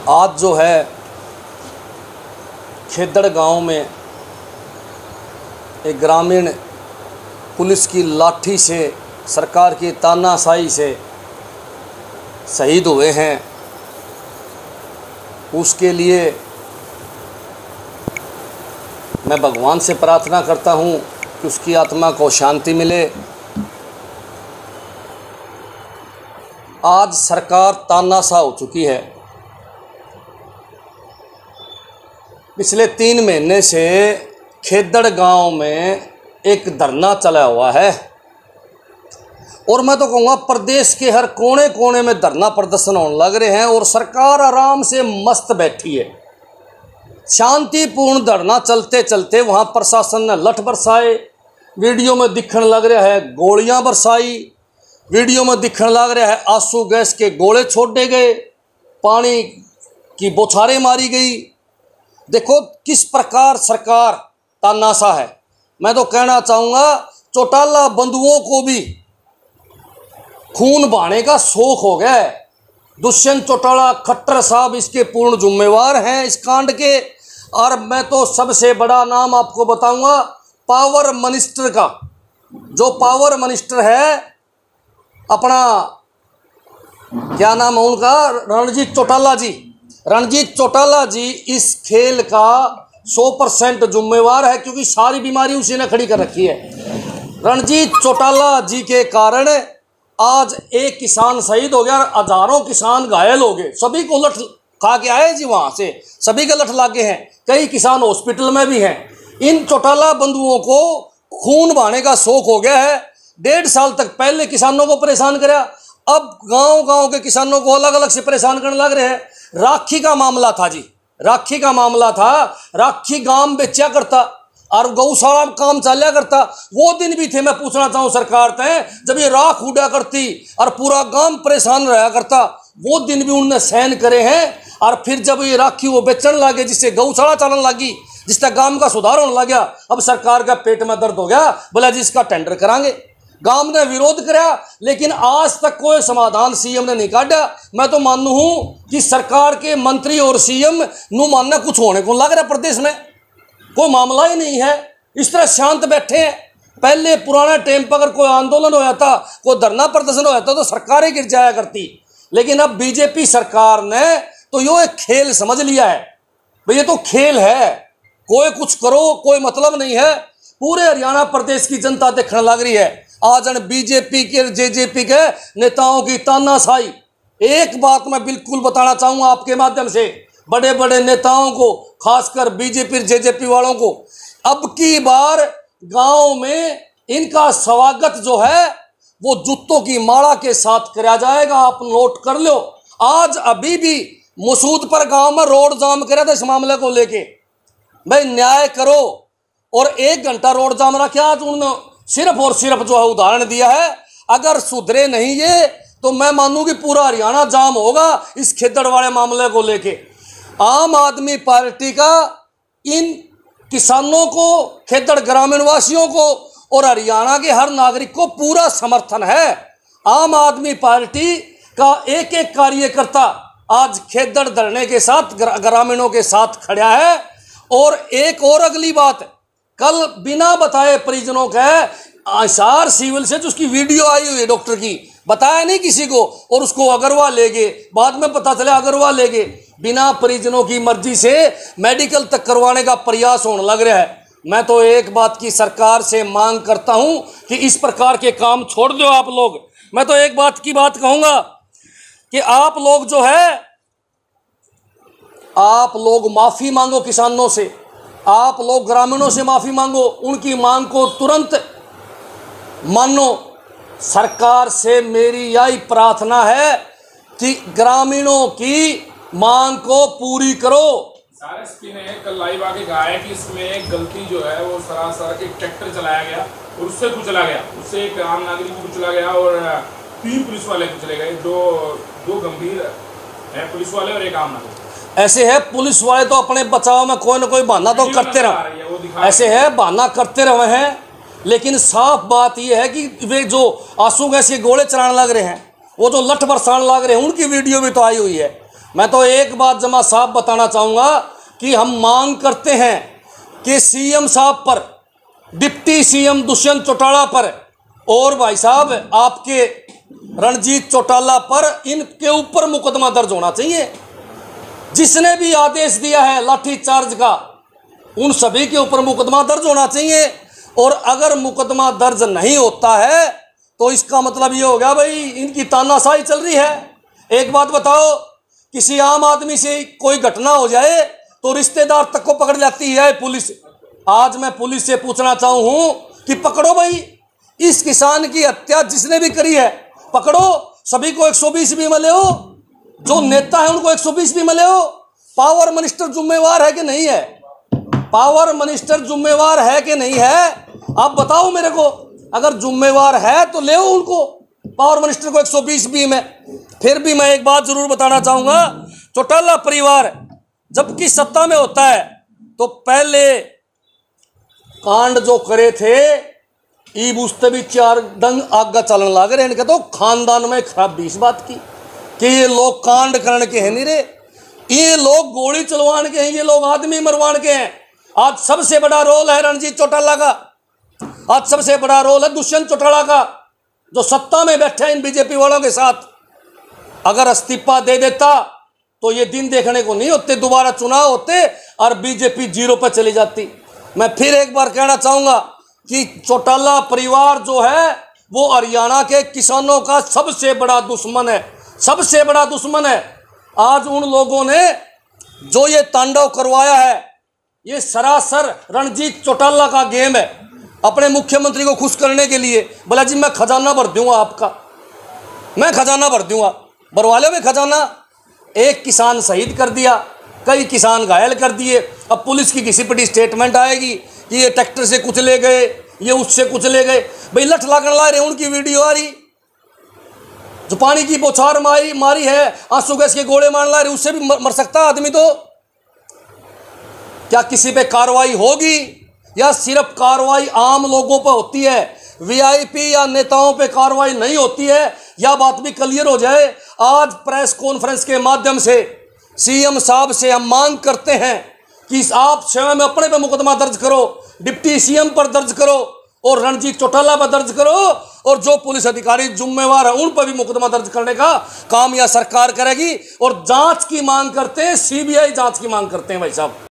आज जो है खेदड़ गांव में एक ग्रामीण पुलिस की लाठी से, सरकार की तानाशाही से शहीद हुए हैं, उसके लिए मैं भगवान से प्रार्थना करता हूं कि उसकी आत्मा को शांति मिले। आज सरकार तानाशाह हो चुकी है। पिछले 3 महीने से खेदड़ गांव में एक धरना चला हुआ है और मैं तो कहूँगा प्रदेश के हर कोने कोने में धरना प्रदर्शन होने लग रहे हैं और सरकार आराम से मस्त बैठी है। शांतिपूर्ण धरना चलते चलते वहाँ प्रशासन ने लठ बरसाए, वीडियो में दिखने लग रहा है गोलियां बरसाई, वीडियो में दिखने लग रहा है आंसू गैस के गोले छोड़े गए, पानी की बौछारें मारी गई। देखो किस प्रकार सरकार तानाशाह है। मैं तो कहना चाहूँगा चौटाला बंधुओं को भी खून बहाने का शौक हो गया है। दुष्यंत चौटाला खट्टर साहब इसके पूर्ण जिम्मेवार हैं इस कांड के। और मैं तो सबसे बड़ा नाम आपको बताऊंगा, पावर मिनिस्टर का, जो पावर मिनिस्टर है अपना, क्या नाम है उनका, रणजीत चौटाला जी। रणजीत चौटाला जी इस खेल का 100% जिम्मेवार है, क्योंकि सारी बीमारी उसी ने खड़ी कर रखी है। रणजीत चौटाला जी के कारण आज एक किसान शहीद हो गया, हजारों किसान घायल हो गए। सभी को लठ खा के आए जी, वहाँ से सभी के लठ लागे हैं, कई किसान हॉस्पिटल में भी हैं। इन चौटाला बंधुओं को खून बहाने का शौक हो गया है। 1.5 साल तक पहले किसानों को परेशान कराया, अब गांव गांव के किसानों को अलग अलग से परेशान करने लग रहे हैं। राखी का मामला था जी, राखी का मामला था। राखी गांव बेचा करता और गौशाला में काम चलिया करता। वो दिन भी थे, मैं पूछना चाहूँ सरकार से, जब ये राख उड़ा करती और पूरा गांव परेशान रहा करता। वो दिन भी उनने सहन करे हैं। और फिर जब ये राखी वो बेचने लगे, जिससे गौशाला चलने लगी, जिससे गांव का सुधार होने लग गया, अब सरकार का पेट में दर्द हो गया, बोला जी इसका टेंडर करांगे। गांव ने विरोध कराया, लेकिन आज तक कोई समाधान सीएम ने नहीं काटा। मैं तो मानू हूं कि सरकार के मंत्री और सीएम नु मानना कुछ होने को लग रहा है। प्रदेश में कोई मामला ही नहीं है, इस तरह शांत बैठे हैं। पहले पुराने टाइम पर अगर कोई आंदोलन होया था, कोई धरना प्रदर्शन होया था, तो सरकारें गिर जाया करती। लेकिन अब बीजेपी सरकार ने तो यो एक खेल समझ लिया है। भाई ये तो खेल है, कोई कुछ करो कोई मतलब नहीं है। पूरे हरियाणा प्रदेश की जनता देखने लग रही है आज बीजेपी के जेजेपी के नेताओं की तानाशाही। एक बात मैं बिल्कुल बताना चाहूंगा आपके माध्यम से बड़े बड़े नेताओं को, खासकर बीजेपी जेजेपी वालों को, अब की बार गांव में इनका स्वागत जो है वो जूतों की माला के साथ किया जाएगा। आप नोट कर लो। आज अभी भी मसूदपुर गांव में रोड जाम करा था इस मामले को लेके। भाई न्याय करो। और 1 घंटा रोड जाम रखा। आज उन्होंने सिर्फ और सिर्फ जो है उदाहरण दिया है। अगर सुधरे नहीं ये तो मैं मानूं कि पूरा हरियाणा जाम होगा इस खेदड़ वाले मामले को लेके। आम आदमी पार्टी का इन किसानों को, खेदड़ ग्रामीण वासियों को और हरियाणा के हर नागरिक को पूरा समर्थन है। आम आदमी पार्टी का एक एक कार्यकर्ता आज खेदड़ धरने के साथ, ग्रामीणों के साथ खड़ा है। और एक और अगली बात, कल बिना बताए परिजनों के आसार सिविल से जिसकी वीडियो आई हुई है डॉक्टर की, बताया नहीं किसी को, और उसको अग्रवाल ले गए। बाद में पता चला अग्रवाल ले गए। बिना परिजनों की मर्जी से मेडिकल तक करवाने का प्रयास होने लग रहा है। मैं तो एक बात की सरकार से मांग करता हूं कि इस प्रकार के काम छोड़ दो आप लोग। मैं तो एक बात की बात कहूंगा कि आप लोग जो है, आप लोग माफी मांगो किसानों से, आप लोग ग्रामीणों से माफी मांगो, उनकी मांग को तुरंत मानो। सरकार से मेरी यही प्रार्थना है कि ग्रामीणों की मांग को पूरी करो। सारे स्पिन है, कल लाइव आके कहा है कि इसमें एक गलती जो है वो सरासर एक ट्रैक्टर चलाया गया और उससे कुचला गया, उससे एक आम नागरिक को कुचला गया और 3 पुलिस वाले कुचले गए। दो गंभीर है पुलिस वाले और एक आम नागरिक। ऐसे है पुलिस वाले तो अपने बचाव में कोई ना कोई बहाना तो करते रहे, ऐसे है बहाना करते रहे हैं। लेकिन साफ बात यह है कि वे जो आंसू गैस के गोले चलाने लग रहे हैं, वो जो लठ बरसाने लग रहे हैं, उनकी वीडियो भी तो आई हुई है। मैं तो एक बात जमा साहब बताना चाहूँगा कि हम मांग करते हैं कि सीएम साहब पर, डिप्टी सीएम दुष्यंत चौटाला पर और भाई साहब आपके रणजीत चौटाला पर इनके ऊपर मुकदमा दर्ज होना चाहिए। जिसने भी आदेश दिया है लाठीचार्ज का, उन सभी के ऊपर मुकदमा दर्ज होना चाहिए। और अगर मुकदमा दर्ज नहीं होता है तो इसका मतलब ये हो गया भाई इनकी तानाशाही चल रही है। एक बात बताओ, किसी आम आदमी से कोई घटना हो जाए तो रिश्तेदार तक को पकड़ जाती है पुलिस। आज मैं पुलिस से पूछना चाहूँ कि पकड़ो भाई, इस किसान की हत्या जिसने भी करी है पकड़ो, सभी को 120 भी मिले हो, जो नेता है उनको 120 भी मिले हो। पावर मिनिस्टर जिम्मेवार है कि नहीं है? पावर मिनिस्टर जिम्मेवार है कि नहीं है? आप बताओ मेरे को। अगर जिम्मेवार है तो ले उनको, पावर मिनिस्टर को 120 भी में। फिर भी मैं एक बात जरूर बताना चाहूंगा, चौटाला परिवार जबकि सत्ता में होता है तो पहले कांड जो करे थे ईब उसते भी 4 डंग आगा चलन लाग रहे। इनके तो खानदान में खराबी इस बात की कि ये लोग कांड करने के हैं नहीं रे, ये लोग गोली चलवान के हैं, ये लोग आदमी मरवान के हैं। आज सबसे बड़ा रोल है रणजीत चौटाला का, आज सबसे बड़ा रोल है दुष्यंत चौटाला का, जो सत्ता में बैठे हैं इन बीजेपी वालों के साथ। अगर इस्तीफा दे देता तो ये दिन देखने को नहीं होते, दोबारा चुनाव होते और बीजेपी 0 पर चली जाती। मैं फिर एक बार कहना चाहूंगा कि चौटाला परिवार जो है वो हरियाणा के किसानों का सबसे बड़ा दुश्मन है, सबसे बड़ा दुश्मन है। आज उन लोगों ने जो ये तांडव करवाया है, ये सरासर रणजीत चौटाला का गेम है, अपने मुख्यमंत्री को खुश करने के लिए। बोला जी मैं खजाना भर दूंगा आपका, मैं खजाना भर दूंगा, भरवा लो में खजाना। एक किसान शहीद कर दिया, कई किसान घायल कर दिए। अब पुलिस की घिसी पिटी स्टेटमेंट आएगी कि ये ट्रैक्टर से कुचले गए, ये उससे कुचले गए। भाई लठ लागण ला रहे, उनकी वीडियो आ रही, जो पानी की बौछार मारी है, आंसू गैस के गोले मारने ला रहे, उससे भी मर सकता आदमी। तो क्या किसी पे कार्रवाई होगी या सिर्फ कार्रवाई आम लोगों पर होती है, वीआईपी या नेताओं पे कार्रवाई नहीं होती है? यह बात भी क्लियर हो जाए। आज प्रेस कॉन्फ्रेंस के माध्यम से सीएम साहब से हम मांग करते हैं कि आप स्वयं अपने पे मुकदमा दर्ज करो, डिप्टी सीएम पर दर्ज करो और रणजीत चौटाला पर दर्ज करो, और जो पुलिस अधिकारी जिम्मेवार है उन पर भी मुकदमा दर्ज करने का काम यह सरकार करेगी। और जांच की मांग करते हैं, सीबीआई जांच की मांग करते हैं भाई साहब।